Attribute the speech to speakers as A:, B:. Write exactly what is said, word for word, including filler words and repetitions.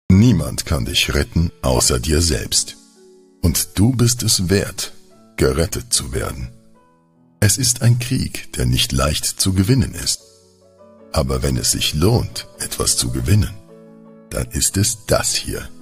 A: Niemand kann dich retten außer dir selbst. Und du bist es wert, gerettet zu werden. Es ist ein Krieg, der nicht leicht zu gewinnen ist. Aber wenn es sich lohnt, etwas zu gewinnen, dann ist es das hier.